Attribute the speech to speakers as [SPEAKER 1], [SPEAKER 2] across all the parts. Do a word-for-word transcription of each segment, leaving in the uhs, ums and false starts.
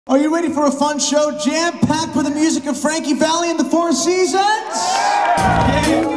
[SPEAKER 1] Are you ready for a fun show jam-packed with the music of Frankie Valli and the Four Seasons? Yeah.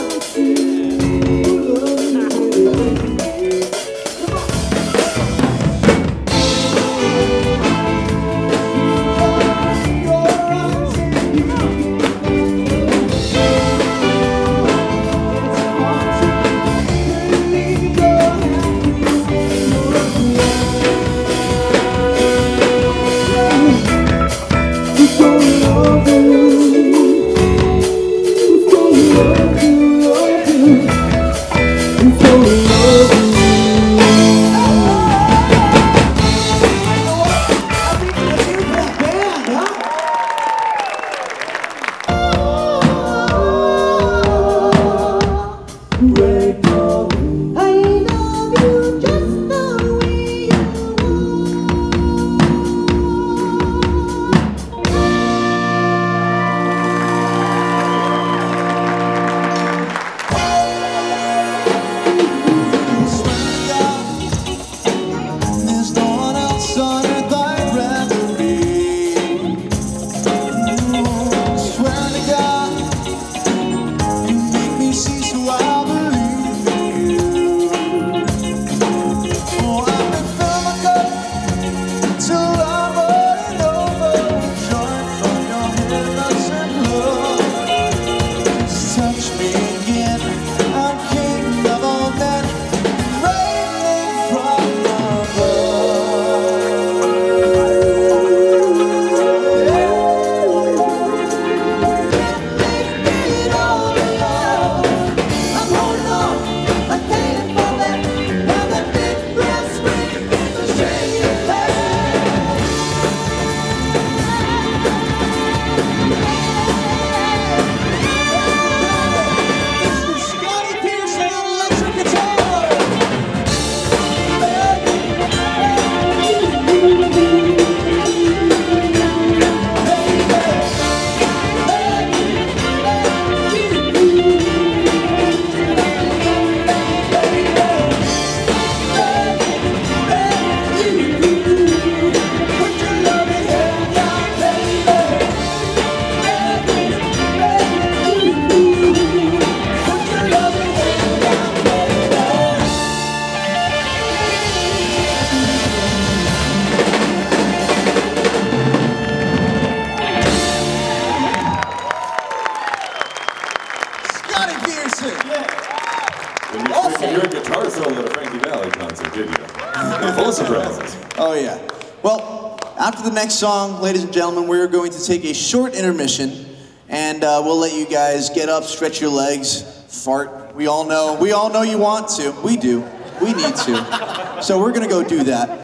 [SPEAKER 2] When you awesome. Your guitar solo at a Frankie Valli concert, did you? Full of surprises.
[SPEAKER 1] Oh yeah. Well, after the next song, ladies and gentlemen, we're going to take a short intermission, and uh, we'll let you guys get up, stretch your legs, fart. We all know. We all know you want to. We do. We need to. So we're gonna go do that.